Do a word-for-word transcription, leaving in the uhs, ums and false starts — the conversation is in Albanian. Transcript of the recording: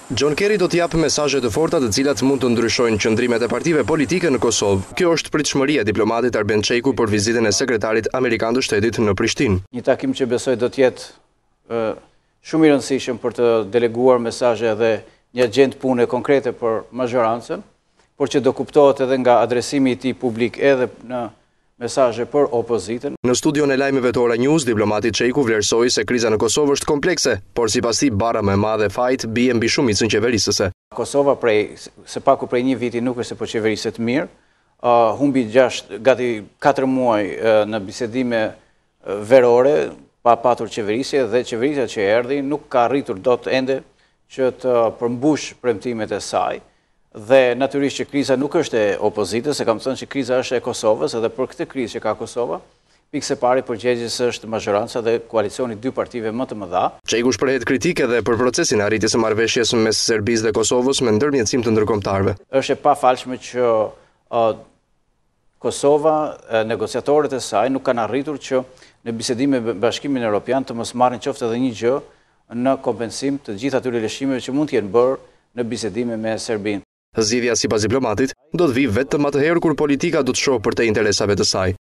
John Kerry do të japë mesazhe të forta të cilat mund të ndryshojnë qëndrimet e partive politike në Kosovë. Kjo është pritshmëria e diplomatit Arben Çeiku për vizitën e sekretarit amerikan të shtetit në Prishtinë. Një takim që besoj do të jetë ë, shumë i rëndësishëm për të deleguar mesazhe dhe një agjendë pune konkrete për mazhorancën, por që do kuptohet edhe nga adresimi i tij publik edhe në mesazhe për opozitën. Në studion e lajmeve të Ora News, diplomati Çeiku vlerësoi se kriza në Kosovë është komplekse, por sipas tij bara më e madhe fajt bie mbi shumicën qeverisëse. Kosova prej së paku prej një viti nuk është se po qeveriset mirë, uh, humbi gjashtë gati katër muaj uh, në bisedime uh, verore, pa patur qeverisje dhe qeverisja që erdhi nuk ka arritur dot ende që të përmbush premtimet e saj. Dhe natyrisht që kriza nuk është e opozitës, e kam thënë që kriza është e Kosovës, edhe për këtë krizë që ka Kosova, pikë e pari përgjegjës është mazhoranca dhe koalicioni dy partive më të mëdha. Çeiku shprehet kritike edhe për procesin e arritjes së marrëveshjes mes Serbisë dhe Kosovës me ndërmjetësim të ndërkombëtarëve. Është e pafalshme që uh, Kosova, uh, negociatorët e saj nuk kanë arritur që në bisedime me Bashkimin Evropian të mos marrin qoftë edhe një gjë në kompensim të gjithë atyre lëshimeve që mund të jenë bërë në bisedime me Serbinë. Zgjidhja sipas diplomatit do të vijë vetëm atëherë kur politika do të shohë përtej interesave të saj.